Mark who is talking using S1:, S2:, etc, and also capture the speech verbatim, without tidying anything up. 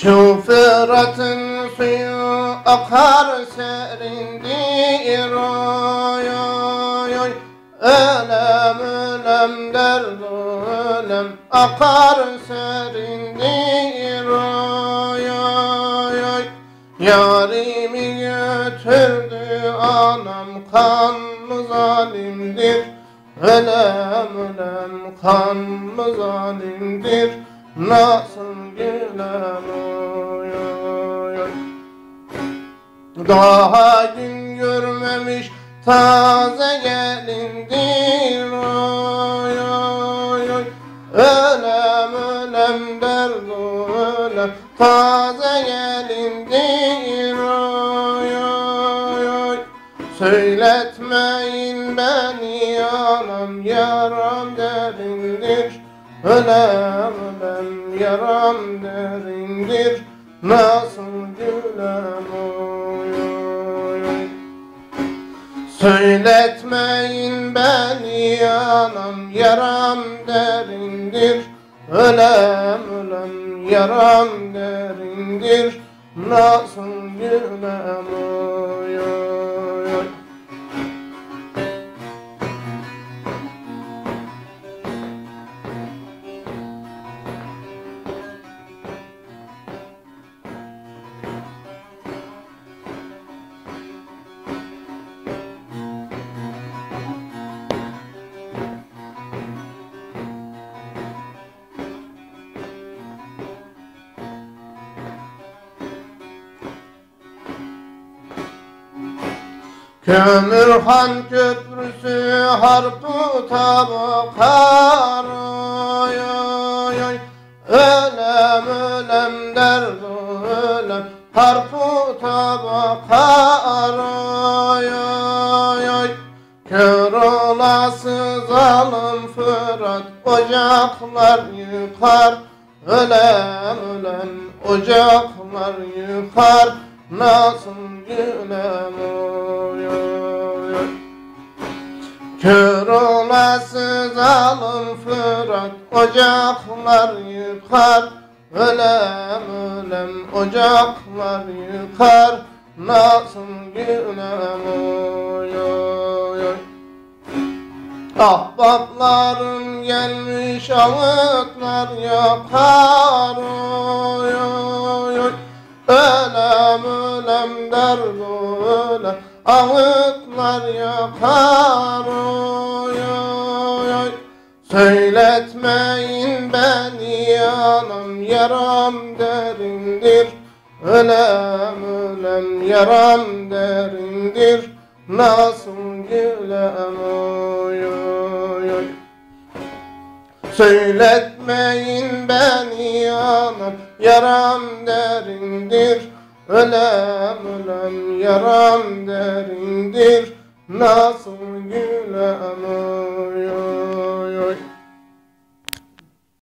S1: Şu Fırat'ın suyu akar serindir, oy oy oy. Ölem ölem derdu ölem akar serindir, oy oy oy. Yarimi götürdü anam, kanlı zalimdir. Ölem ölem kanlı zalimdir. Nasıl gülem, oy oy oy. Daha gün görmemiş taze gelindir, oy oy oy. Ölem ölem derdu ölem taze gelindir, oy oy oy. Söyletmeyin beni anam, yaram derindir. Ölem ölem yaram derindir. Nasıl gülem, oy oy oy. Söyletmeyin beni anam, yaram derindir. Ölem ölem yaram derindir. Nasıl gülem, oy oy oy. Kömürhan köprüsü harputa bakar, oy oy oy. Ölem ölem derdu ölem harputa bakar, oy oy oy. Kör olası zalim Fırat ocaklar yıkar. Ölem ölem ocaklar yıkar. Nasıl gülem, oy oy oy. Kör olası zalim Fırat ocaklar yıkar. Ölem ölem ocaklar yıkar. Nasıl gülem, oy oy oy. Ahbaplarım gelmiş ağıtlar yakar, oy oy oy. Ölem ölem derdu ölem ağıtlar yakar, oy oy oy. Söyletmeyin beni anam, yaram derindir. Ölem ölem yaram derindir. Nasıl gülem, oy oy oy. Söyletmeyin beni anam, yaram derindir. Ölem ölem yaram derindir. Nasıl gülem, oy oy oy.